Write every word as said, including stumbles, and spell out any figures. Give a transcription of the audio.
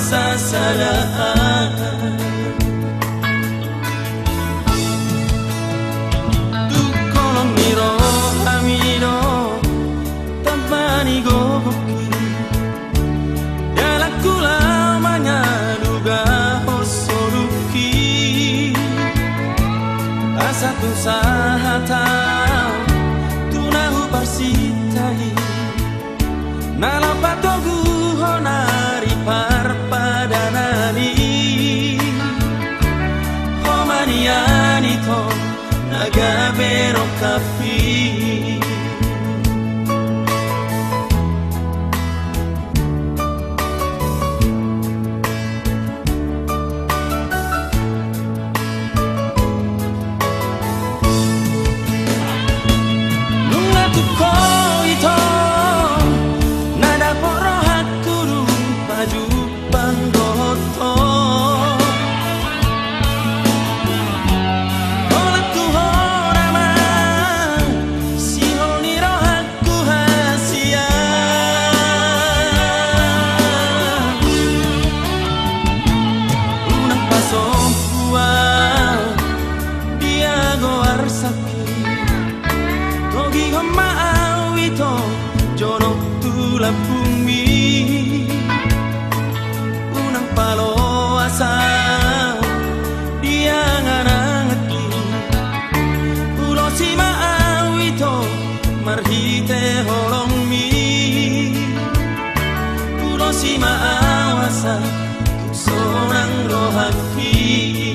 masasadaan Tukolong miro hamino Tampani goki Yalakula manyaduga hosoruki Asatu sahatau Tunahu parsitai Nalapatogu honari parpadanani Homaniani to nagabero kapi Nunga tuko ito Jono tula bumi Unang palo asal Dia ngarangati Ulo si maawito Marhite holong mi Ulo si maawasa Sorang rohaki